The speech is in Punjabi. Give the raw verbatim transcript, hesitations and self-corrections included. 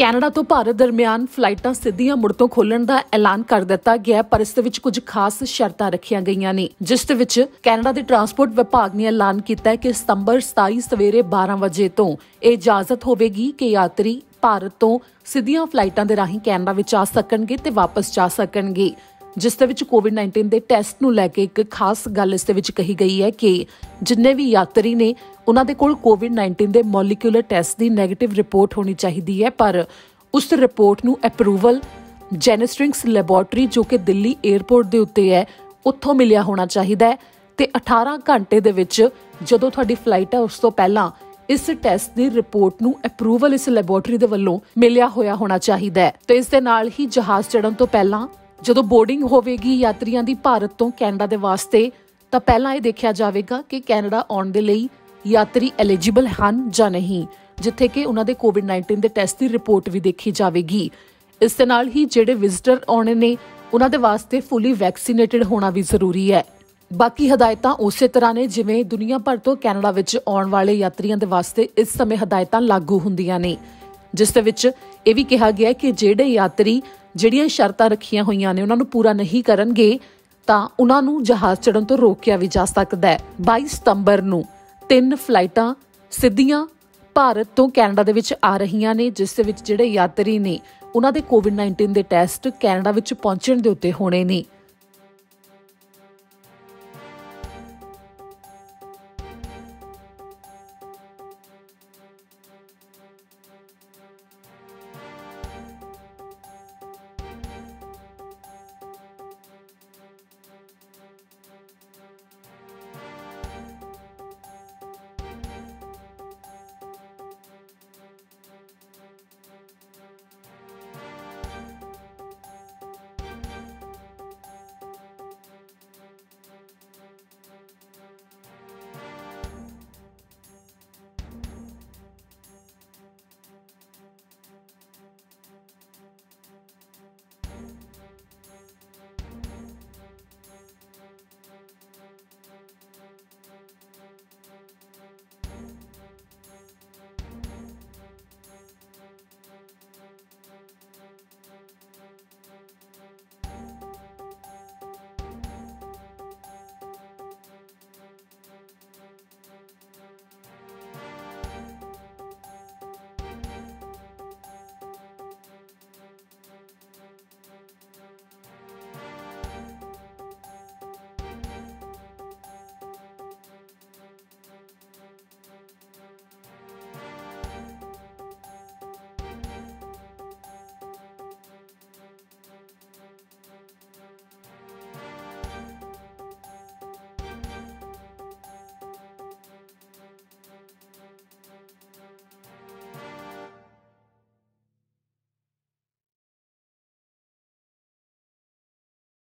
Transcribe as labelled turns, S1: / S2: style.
S1: ਕੈਨੇਡਾ ਤੋਂ ਭਾਰਤ ਦਰਮਿਆਨ ਫਲਾਈਟਾਂ ਸਿੱਧੀਆਂ ਮੁੜ ਤੋਂ ਖੋਲ੍ਹਣ ਦਾ ਐਲਾਨ ਕਰ ਦਿੱਤਾ ਗਿਆ, ਪਰ ਇਸ ਦੇ ਵਿੱਚ ਕੁਝ ਖਾਸ ਸ਼ਰਤਾਂ ਰੱਖੀਆਂ ਗਈਆਂ ਨੇ, ਜਿਸ ਦੇ ਵਿੱਚ ਕੈਨੇਡਾ ਦੇ ਟਰਾਂਸਪੋਰਟ ਵਿਭਾਗ ਨੇ ਐਲਾਨ ਕੀਤਾ ਹੈ ਕਿ ਸਤੰਬਰ ਸਤਾਈ ਸਵੇਰੇ ਬਾਰਾਂ ਵਜੇ ਤੋਂ ਇਹ ਇਜਾਜ਼ਤ ਹੋਵੇਗੀ ਕਿ ਯਾਤਰੀ ਭਾਰਤ ਤੋਂ ਸਿੱਧੀਆਂ ਫਲਾਈਟਾਂ ਦੇ ਰਾਹੀਂ ਕੈਨੇਡਾ ਵਿੱਚ ਆ ਸਕਣਗੇ ਤੇ ਵਾਪਸ ਜਾ ਸਕਣਗੇ, ਜਿਸ ਦੇ ਵਿੱਚ ਕੋਵਿਡ ਨਾਈਨਟੀਨ ਦੇ ਟੈਸਟ ਨੂੰ ਲੈ ਕੇ ਇੱਕ ਖਾਸ ਗੱਲ ਇਸ ਦੇ ਵਿੱਚ ਕਹੀ ਗਈ ਹੈ ਕਿ ਜਿੰਨੇ ਵੀ ਯਾਤਰੀ ਨੇ ਉਹਨਾਂ ਦੇ ਕੋਲ ਕੋਵਿਡ ਨਾਈਨਟੀਨ ਦੇ ਮੋਲੀਕੂਲਰ ਟੈਸਟ ਦੀ ਨੈਗੇਟਿਵ ਰਿਪੋਰਟ ਹੋਣੀ ਚਾਹੀਦੀ ਹੈ, ਪਰ ਉਸ ਰਿਪੋਰਟ ਨੂੰ ਅਪਰੂਵਲ ਜੈਨਿਸਟ੍ਰਿੰਗਸ ਲੈਬੋਰੇਟਰੀ ਜੋ ਕਿ ਦਿੱਲੀ 에ਅਰਪੋਰਟ ਦੇ ਉੱਤੇ ਹੈ ਉੱਥੋਂ ਮਿਲਿਆ ਹੋਣਾ ਚਾਹੀਦਾ ਹੈ ਤੇ ਅਠਾਰਾਂ ਘੰਟੇ ਦੇ ਵਿੱਚ ਜਦੋਂ ਤੁਹਾਡੀ ਫਲਾਈਟ ਹੈ ਉਸ ਤੋਂ ਪਹਿਲਾਂ ਇਸ ਟੈਸਟ ਦੀ ਰਿਪੋਰਟ ਨੂੰ ਅਪਰੂਵਲ ਇਸ ਲੈਬੋਰੇਟਰੀ ਦੇ ਵੱਲੋਂ ਮਿਲਿਆ ਹੋਇਆ ਹੋਣਾ ਚਾਹੀਦਾ ਹੈ। ਤੇ ਇਸ ਦੇ ਨਾਲ ਹੀ ਜਹਾਜ਼ ਚੜ੍ਹਨ ਤੋਂ ਪਹਿਲਾਂ ਜਦੋਂ ਬੋਰਡਿੰਗ ਹੋਵੇਗੀ ਯਾਤਰੀਆਂ ਦੀ ਭਾਰਤ ਤੋਂ ਕੈਨੇਡਾ ਦੇ ਵਾਸਤੇ, ਤਾਂ ਪਹਿਲਾਂ ਇਹ ਦੇਖਿਆ ਜਾਵੇਗਾ ਕਿ ਕੈਨੇਡਾ ਆਉਣ ਦੇ ਲਈ ਯਾਤਰੀ ਐਲੀਜੀਬਲ ਹਨ ਜਾਂ ਨਹੀਂ, ਜਿੱਥੇ ਕਿ ਉਹਨਾਂ ਦੇ ਕੋਵਿਡ ਨਾਈਨਟੀਨ ਦੇ ਟੈਸਟ ਦੀ ਰਿਪੋਰਟ ਵੀ ਦੇਖੀ ਜਾਵੇਗੀ। ਇਸ ਦੇ ਨਾਲ ਹੀ ਜਿਹੜੇ ਵਿਜ਼ਿਟਰ ਆਉਣੇ ਨੇ ਉਹਨਾਂ ਦੇ ਵਾਸਤੇ ਫੁੱਲੀ ਵੈਕਸੀਨੇਟਿਡ ਹੋਣਾ ਵੀ ਜ਼ਰੂਰੀ ਹੈ। ਬਾਕੀ ਹਦਾਇਤਾਂ ਉਸੇ ਤਰ੍ਹਾਂ ਨੇ ਜਿਵੇਂ ਦੁਨੀਆ ਭਰ ਤੋਂ ਕੈਨੇਡਾ ਵਿੱਚ ਆਉਣ ਵਾਲੇ ਯਾਤਰੀਆਂ ਦੇ ਵਾਸਤੇ ਇਸ ਸਮੇਂ ਹਦਾਇਤਾਂ ਲਾਗੂ ਹੁੰਦੀਆਂ ਨੇ, ਜਿਸ ਦੇ ਵਿੱਚ ਇਹ ਵੀ ਕਿਹਾ ਗਿਆ ਕਿ ਜਿਹੜੇ ਯਾਤਰੀ ਜਿਹੜੀਆਂ ਸ਼ਰਤਾਂ ਰੱਖੀਆਂ ਹੋਈਆਂ ਨੇ ਉਹਨਾਂ ਨੂੰ ਪੂਰਾ ਨਹੀਂ ਕਰਨਗੇ ਤਾਂ ਉਹਨਾਂ ਨੂੰ ਜਹਾਜ਼ ਚੜ੍ਹਨ ਤੋਂ ਰੋਕਿਆ ਵੀ ਜਾ ਸਕਦਾ ਹੈ। ਬਾਈ ਸਤੰਬਰ ਨੂੰ ਤਿੰਨ ਫਲਾਈਟਾਂ ਸਿੱਧੀਆਂ ਭਾਰਤ ਤੋਂ ਕੈਨੇਡਾ ਦੇ ਵਿੱਚ ਆ ਰਹੀਆਂ ਨੇ, ਜਿਸ ਦੇ ਵਿੱਚ ਜਿਹੜੇ ਯਾਤਰੀ ਨੇ ਉਹਨਾਂ ਦੇ ਕੋਵਿਡ ਨਾਈਨਟੀਨ ਦੇ ਟੈਸਟ ਕੈਨੇਡਾ ਵਿੱਚ ਪਹੁੰਚਣ ਦੇ ਉੱਤੇ ਹੋਣੇ ਨੇ।